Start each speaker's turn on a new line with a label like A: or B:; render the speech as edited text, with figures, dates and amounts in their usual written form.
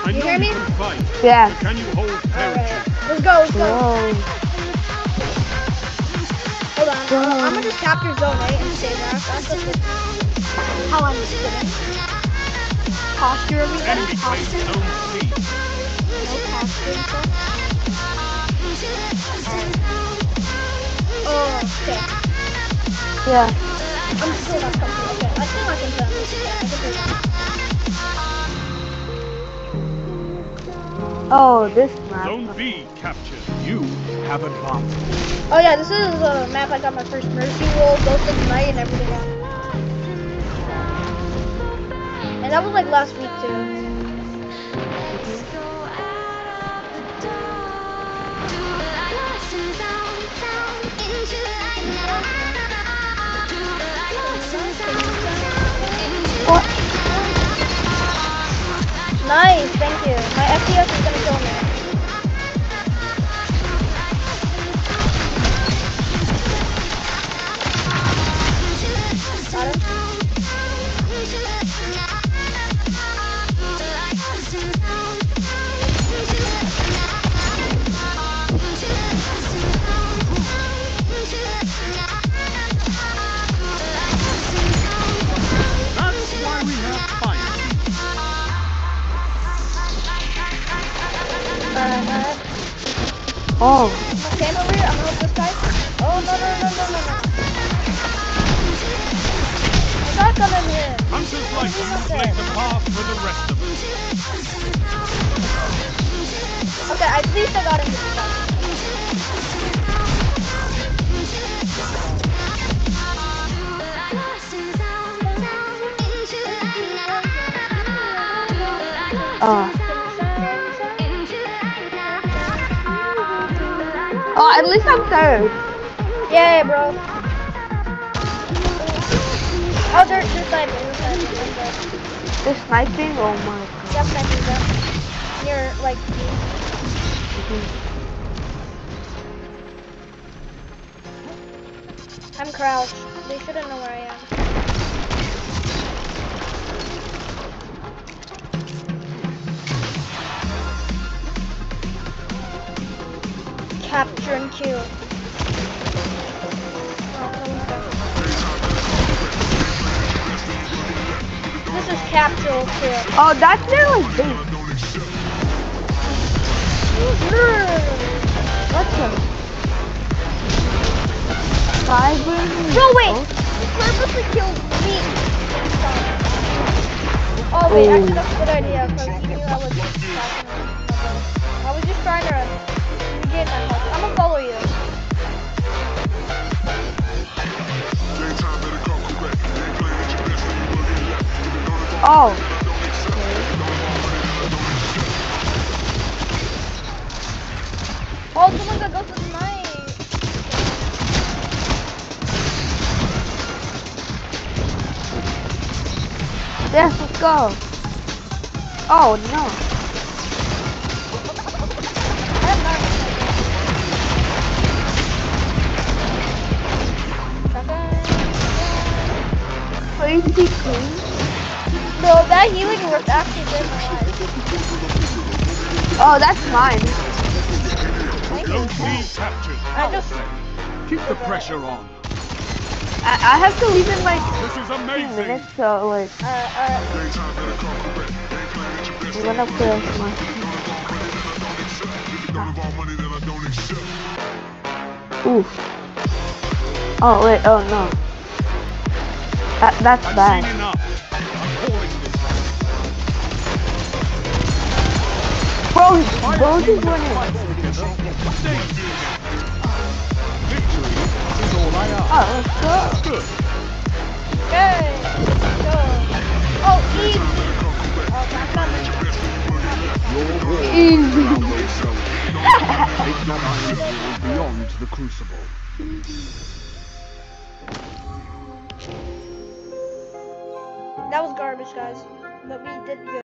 A: You hear me?
B: Yeah.
A: Can you hold
B: Alright.
A: let's
B: go,
A: let's
B: go.
A: Hold on. I'm gonna just capture zone 8 and stay back. That's just like how I'm sitting. Posture over here. Posture. No posture and stuff. Oh, okay.
B: Yeah.
A: I'm still not comfortable. Okay, I think I can do that.
B: Oh, this map.
C: Zone B captured. You have advanced.
A: Oh yeah, this is a map I got my first Mercy roll, Ghost of the Night, and everything else. And that was like last week too.
B: What?
A: Nice, thank you. My FPS is gonna kill me. Got him.
C: That's why we have fire.
B: Oh.
A: Okay, over here. I'm gonna help this guy. Oh, no. I got them in here.
C: Hunters like you blaze the path for the rest of us.
A: Okay, at least I got him this time.
B: Oh, at least I'm third.
A: Yeah, bro. Oh, they're sniping.
B: They're sniping? Oh my god.
A: Yep, sniping them. Near, like, I'm crouched. They shouldn't know where I am. Capture and kill. This is capture or kill.
B: Oh, that's their like base. What's up?
A: Bro, wait! You purposely killed me! Oh, wait, actually, that's a good idea, because you knew I was I was just trying to regain my health. I'm gonna follow you.
B: Oh.
A: Oh, someone got Ghost of the Night.
B: Yes, let's go. Oh no. Crazy clean.
A: Bro, that healing worked actually good in my life.
B: Oh, that's mine.
A: Thank
C: Zone
A: you.
C: B captured.
A: I just...
C: Keep the pressure on.
B: I have to leave in like
C: This is
B: 15
C: amazing.
B: minutes, so like we're gonna play my. Ooh. Oh wait, oh no. That's
C: I've
B: bad.
C: seen enough. I'm calling this.
B: Bro, both is winning.
C: Victory is all I ask.
B: Oh, let's go.
C: Good.
A: Yay! Let's go. Oh, easy! Oh, that's not
B: Easy.
C: Take your mind beyond the crucible.
A: That was garbage, guys. But we did good.